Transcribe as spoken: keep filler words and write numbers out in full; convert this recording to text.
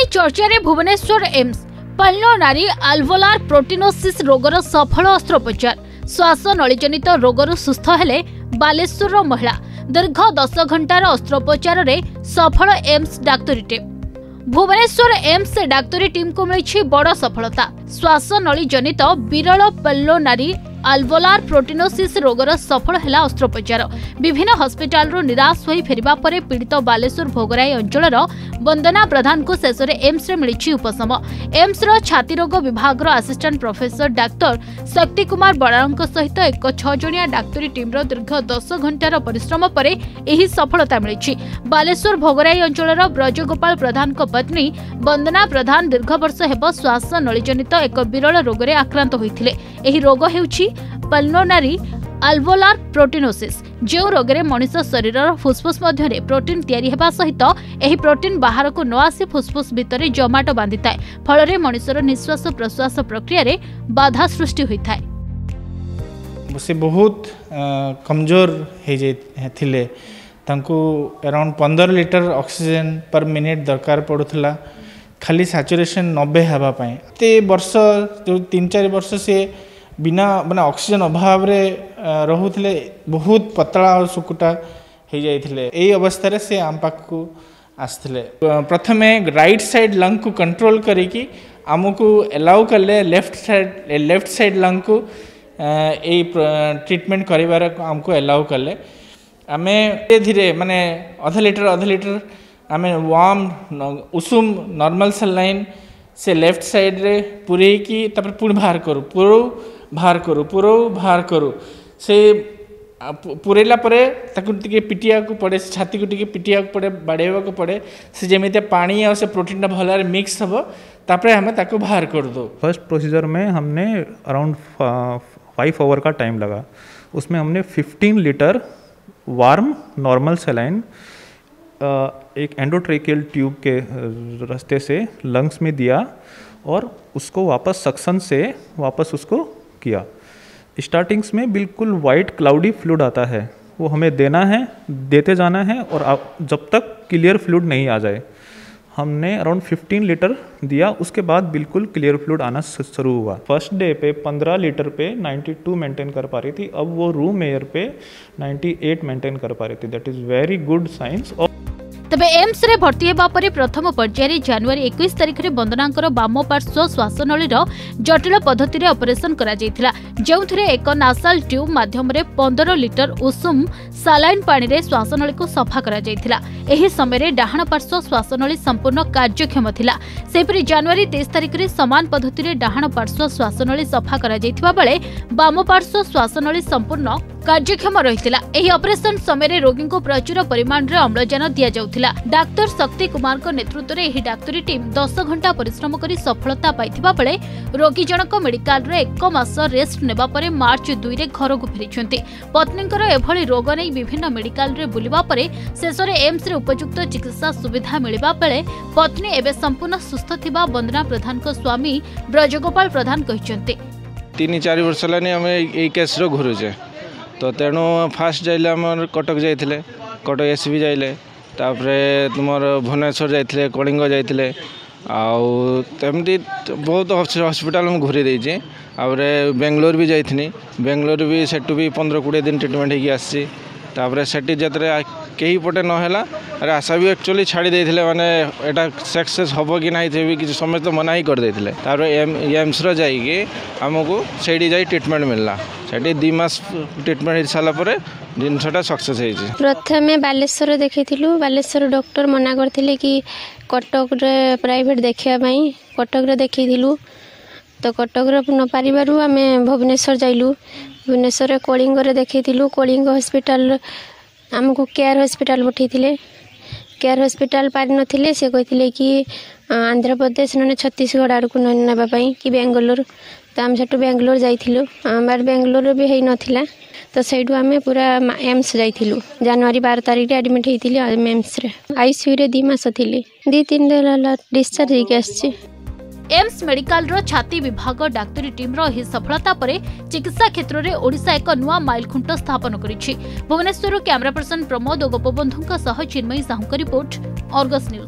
एने चर्चा भुवनेश्वर एम्स पल्मोनारी आल्वोलार प्रोटिनोसिस रोगर सफल अस्त्रोपचार श्वास नलीजनित रोगर सुस्थ हेले बालेश्वर महिला दीर्घ दस घंटार अस्त्रोपचार रे सफल एम्स डाक्तरी टीम। भुवनेश्वर एम्स डाक्तरी टीम को मिली बड़ सफलता। श्वास नलीजनित विरल पल्मोनारी आल्वोलार प्रोटिनोसिस रोगर सफल है अस्त्रोपचार। विभिन्न हस्पिटाल निराश हो फेरिबा परे पीड़ित बालेश्वर भोगराई अंचल वंदना प्रधान को शेष में एम्स रे मिली उपशम। एम्स रो छाती रोग विभाग रो assistant professor doctor Shakti Kumar Brar सहित एक छह जणिया डाक्तरी टीम रो दीर्घ दस घंटार परिश्रम पर यह सफलता मिली। बालेश्वर भोगराई अंचल ब्रजगोपाल प्रधान को पत्नी वंदना प्रधान दीर्घ वर्ष हेब श्वास नलीजनित एक विरल रोग में आक्रांत होते। यह रोग हेउछि पल्मोनारी आल्वोलार प्रोटिनोसिस, जो रोग में मनुष्य शरीर फुसफुस मध्य प्रोटीन तैयारी हेबा सहित एही प्रोटीन बाहर को न आसी फुसफुस भितर जमाट बांधि थाए, फल मनुष्यर निश्वास प्रश्वास प्रक्रिया रे बाधा सृष्टि होता है। से बहुत कमजोर हो जाते अराउंड पंद्रह लिटर ऑक्सीजन पर मिनिट दरकार पड़ूला खाली सैचुरेशन नब्बे हाँपाई। ते वर्ष जो तीन चार वर्ष से बिना माने ऑक्सीजन अभाव रे रहुले बहुत पतला और सुकुटा हो जाते। यही अवस्था से आम पाखु आसते प्रथमे राइट साइड लंग को कंट्रोल करिकी आमको एलाउ कले left side left side lung को यही ट्रीटमेंट करिवार आमको एलाउ कले। आमे धीरे धीरे माने आधा लिटर आधा लिटर आमे वार्म उषुम नॉर्मल सलाइन से लेफ्ट साइड रे पूरे की तापर पुणी बाहर करू पूरो बाहर करू पूरो बाहर करू से पूरेला परे ताकु टिके पिटिया को पड़े छाती को टिके पिटिया को पड़े बाड़ेवा को पड़े से जेमिते पानी और से प्रोटीन टा भल मिक्स हबो तापरे हमें ताकु बाहर कर दो। फर्स्ट प्रोसीजर में हमने अराउंड फाइव आवर का टाइम लगा। उसमें हमने fifteen litre warm normal saline एक एंडोट्रेकियल ट्यूब के रास्ते से लंग्स में दिया और उसको वापस सक्शन से वापस उसको किया। स्टार्टिंग्स में बिल्कुल वाइट क्लाउडी फ्लूइड आता है, वो हमें देना है, देते जाना है और आप जब तक क्लियर फ्लूइड नहीं आ जाए। हमने अराउंड फिफ्टीन लीटर दिया, उसके बाद बिल्कुल क्लियर फ्लूइड आना शुरू हुआ। फर्स्ट डे पे पंद्रह लीटर पे बानवे मेंटेन कर पा रही थी, अब वो रूम एयर पे अट्ठानवे मेंटेन कर पा रही थी। That is very good science. तबे एम्स रे भर्ती हेबा परे प्रथम पर्यायर जनवरी इक्कीस तारिख रे वंदनांकर बाम पार्श्व श्वासनळीर जटिल पद्धति रे ऑपरेशन करा जायथिला, जेउथरे एक नासाल ट्यूब माध्यम रे पंद्रह लीटर उषुम सालाइन पानी रे श्वासनळी को सफा करा जायथिला। एही समय रे डाहाण पार्श्व श्वासनळी संपूर्ण कार्यक्षम थिला। सेपरि जनवरी तेईस तारिख रे समान पद्धति रे डाहाण पार्श्व श्वासनळी सफा करा जायथिबा बेले बाम पार्श्व श्वासनळी संपूर्ण कार्यक्षम रहितिला। एही ऑपरेशन समय रे रोगी को प्रचुर परिमाण रे अम्लजान दिया जाउथिला। डाक्टर शक्ति कुमार को नेतृत्व रे एही डाक्तरी टीम दस घंटा परिश्रम करी सफलता पाइथिबा बेले रोगी जनक मेडिकल रे एक मास रेस्ट नेबा परे मार्च दुई रे घर को फेरिछंती। पत्नीकर एभली रोग नै विभिन्न मेडिकल रे बुलिबा परे शेष रे एम्स रे उपयुक्त चिकित्सा सुविधा मिलिबा बेले पत्नी एबे संपूर्ण सुस्थ थिबा वंदना प्रधान को स्वामी ब्रजगोपाल प्रधान कहिसंती। तीन चार वर्ष लानी हम एई केस रो घुरुजे तो तेणु फास्ट जाइले आम कटक जाइले, कटक एसबी जाइले, तापरे तुमर भुवनेश्वर जाइले, कलिंग जाइले, आउ तमती बहुत हॉस्पिटल में घूरी देइछि। आउरे बेंगलोर भी जाइथिनी, बेंगलोर भी सेटू भी पंद्रह कोड़े दिन ट्रीटमेंट होगी आसी। तापरे सेठी जतरे कहीं पटे नहला अरे आशा भी एक्चुअली छाड़ी देथिले माने एटा सक्सेस हबो कि नाही थे भी कि समस्त मना ही कर देथिले। तापरे एम्स रो जाइके हमको सेठी जाई ट्रीटमेंट मिलला। सेठी दो मास ट्रीटमेंट हो साला परे जिनसटा सक्सेस होइछि। प्रथमे बालेश्वर देखैथिलु, बालेश्वर डॉक्टर मना करथिले कि कटक रे प्राइवेट देखिया पई, कटक रे देखैथिलु तो कटक रे न परिवारु आमे भुवनेश्वर जाइलु। भुवनेश्वर कलिंग रे देखैथिलु, कलिंग हॉस्पिटल आमको केयर हॉस्पिटल पठैथिले। केयर हॉस्पिटल पारि नथिले, से कहिथिले कि आंध्र प्रदेश न छत्तीसगढ़ आड़ को नेबा पई कि बेंगलोर, तो आम सेठू बेंगलोर जाइथिलु। बार बेंगलोर भी हेई नथिला तो सेठू आमे पूरा एम्स जाइथिलु। जनवरी बारह तारिख रे एडमिट हेइथिले एम्स रे। आईसीयू रे दो मास थिले, दो तीन दिन डिस्चार्ज हेके आछि। एम्स मेडिकल रो छाती विभाग डाक्तरी टीम रो ही सफलता परे चिकित्सा क्षेत्र में ओडिशा एक नुआ माइलखुंट स्थापन करिछि। भुवनेश्वर कैमरा पर्सन प्रमोद गोपबंधु सह Chinmayee Sahu report, Argus news.